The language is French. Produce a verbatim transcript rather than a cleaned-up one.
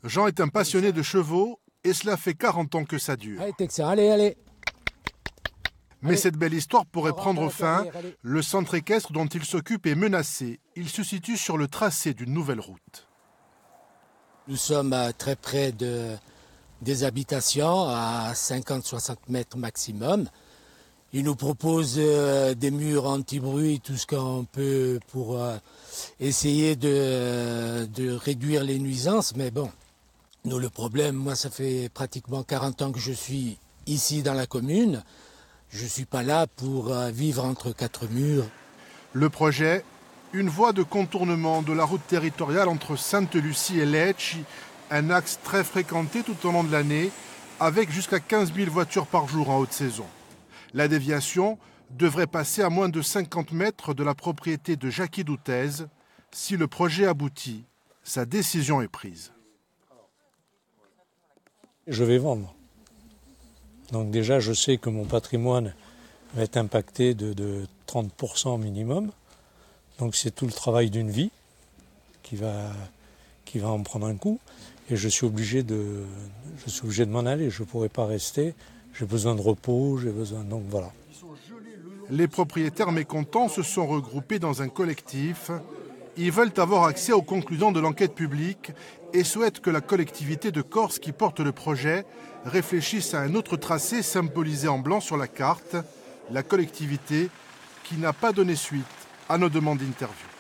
Jean est un passionné de chevaux et cela fait quarante ans que ça dure. Allez, Texan, allez, allez. Mais Allez. cette belle histoire pourrait On rentre prendre à la fin. carrière, allez. Le centre équestre dont il s'occupe est menacé. Il se situe sur le tracé d'une nouvelle route. Nous sommes euh, très près de, des habitations, à cinquante à soixante mètres maximum. Ils nous proposent euh, des murs anti-bruit, tout ce qu'on peut pour euh, essayer de, de réduire les nuisances. Mais bon, nous le problème, moi ça fait pratiquement quarante ans que je suis ici dans la commune. Je ne suis pas là pour euh, vivre entre quatre murs. Le projet, une voie de contournement de la route territoriale entre Sainte-Lucie et Lecce, un axe très fréquenté tout au long de l'année, avec jusqu'à quinze mille voitures par jour en haute saison. La déviation devrait passer à moins de cinquante mètres de la propriété de Jackie Doutez. Si le projet aboutit, sa décision est prise. Je vais vendre. Donc déjà, je sais que mon patrimoine va être impacté de, de trente pour cent minimum. Donc c'est tout le travail d'une vie qui va, qui va en prendre un coup. Et je suis obligé de, je suis obligé de m'en aller. Je ne pourrai pas rester. J'ai besoin de repos, j'ai besoin... Donc voilà. Les propriétaires mécontents se sont regroupés dans un collectif. Ils veulent avoir accès aux conclusions de l'enquête publique et souhaitent que la collectivité de Corse qui porte le projet réfléchisse à un autre tracé symbolisé en blanc sur la carte. La collectivité qui n'a pas donné suite à nos demandes d'interview.